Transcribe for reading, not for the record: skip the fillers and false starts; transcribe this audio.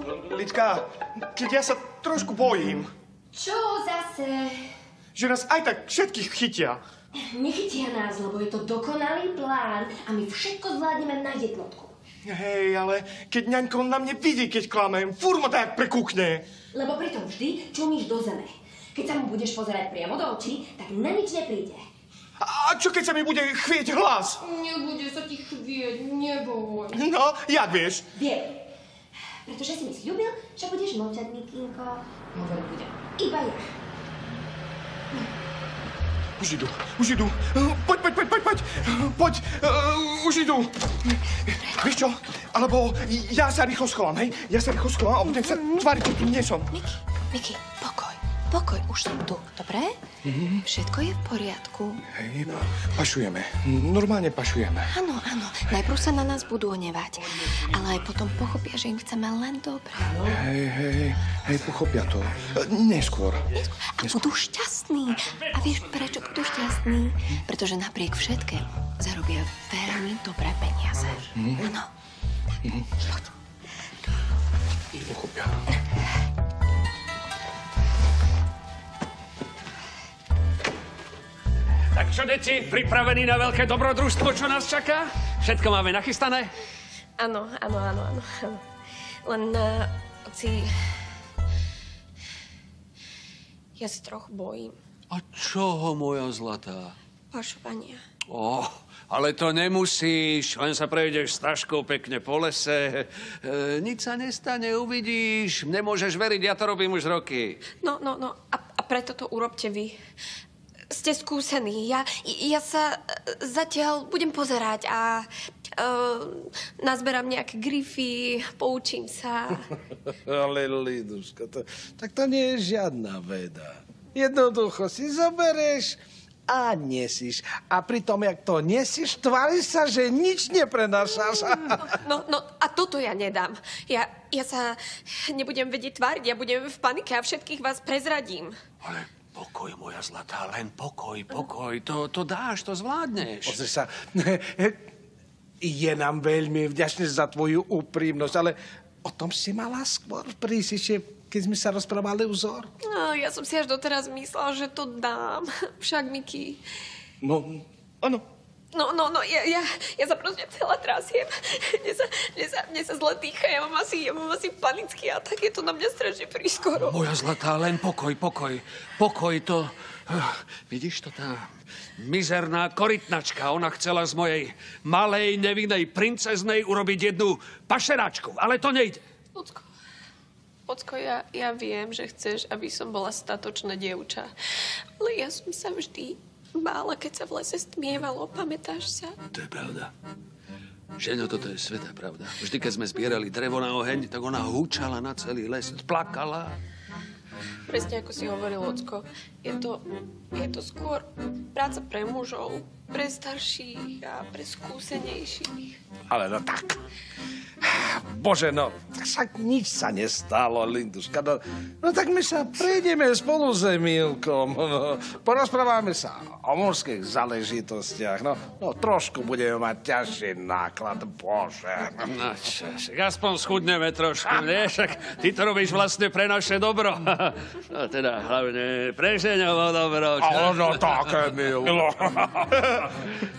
Lička, keď ja sa trošku bojím. Čo zase? Že nás aj tak všetkých chytia. Nechytia nás, lebo je to dokonalý plán a my všetko zvládneme na jednotku. Hej, ale keď ňaňko na mne vidí, keď klamem, furt ma tak prekúkne. Lebo pritom vždy čumíš do zeme. Keď sa mu budeš pozerať priamo do očí, tak na nič nepríde. A čo keď sa mi bude chvieť hlas? Nebude sa ti chvieť, neboj. No, jak vieš? Viem. Pretože si mi sľúbil, že budeš mlčať, Mikinko. Hovoriť budem iba ja. Už idú. Poď, už idú. Vieš čo? Alebo ja sa rýchlo schovám, hej? Ja sa rýchlo schovám a budem sa tváriť, že tu nie som. Miki, pokoj, už som tu, dobre? Všetko je v poriadku. Hej, pašujeme. Normálne pašujeme. Áno, najprv sa na nás budú onevať, ale aj potom pochopia, že im chceme len dobre. Hej, pochopia to. Neskôr. A budú šťastní. A vieš, prečo budú šťastní? Pretože napriek všetkému zarobia veľmi dobré peniaze. Áno. Poď. Pochopia. Tak čo, deti, pripravení na veľké dobrodružstvo, čo nás čaká? Všetko máme nachystané? Áno. Len, oci, ja sa trochu bojím. A čoho, moja zlatá? Pašovania. Ale to nemusíš, len sa prejdeš s taškou pekne po lese. Nič sa nestane, uvidíš. Nemôžeš veriť, ja to robím už roky. No, a preto to urobte vy. Ste skúsení. Ja sa zatiaľ budem pozerať a nazberám nejaké grify, poučím sa. Ale Liduška, tak to nie je žiadna veda. Jednoducho si zobereš a nesíš. A pritom, jak to nesíš, tváriš sa, že nič neprenášaš. No, a toto ja nedám. Ja sa nebudem vedieť tváriť, ja budem v panike a všetkých vás prezradím. Ale pokoj, moja zlatá, len pokoj. To dáš, to zvládneš. Pozri sa, je nám veľmi vďačný za tvoju úprimnosť, ale o tom si mala skôr prísť, keď sme sa rozprávali vzor. No, ja som si až doteraz myslela, že to dám. Však, Miki. No, áno. No, ja sa proste celá trasiem. Mne sa zle dýcha, ja mám asi panický atak, je to na mňa strašne prískoro. Moja zlatá, len pokoj. Pokoj to... Vidíš to, tá mizerná korytnačka. Ona chcela z mojej malej, nevinnej princeznej urobiť jednu pašeráčku, ale to nejde. Ocko, ja viem, že chceš, aby som bola statočná dievča. Ale ja som sa vždy bála, keď sa v lese stmievalo. Pamätáš sa? To je pravda. Ženo, toto je svätá pravda. Vždy, keď sme zbierali drevo na oheň, tak ona húčala na celý les, plakala. Presne ako si hovoril, Ocko. Je to skôr práca pre mužov, pre starších a pre skúsenejších. Ale no tak. Bože, no, však nič sa nestalo, Linduška. No tak my sa prejdeme spolu s Emílkom. No, porozprávame sa o morských záležitostiach. No, trošku budeme mať ťažší náklad, Bože. No čo, aspoň schudneme trošku, nie? Však ty to robíš vlastne pre naše dobro. No teda hlavne pre Žeňovo dobro. Ale no tak, Emíl.